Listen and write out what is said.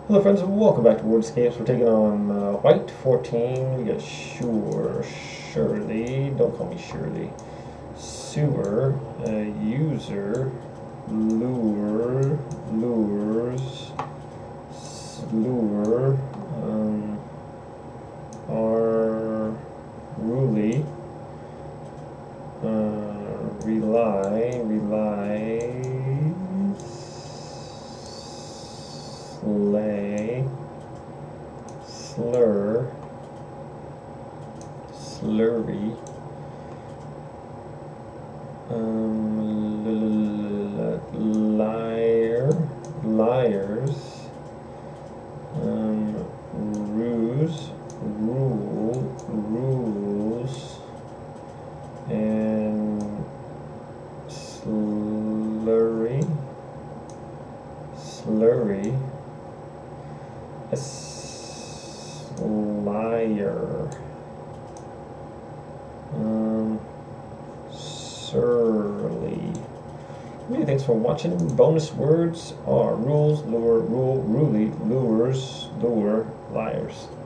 Hello friends, and welcome back to Wordscapes. We're taking on White 14. We got Shirley, don't call me Shirley. Sewer, User, Lure, Lures, Lure, Ruly, Rely, Slay, Slur, Slurry, Liar, Liars, Ruse, Rule, Rules, and Slurry, Slurry, Liar, Surly. Many thanks for watching. Bonus words are rules, lure, rule, ruly, lures, lure, liars.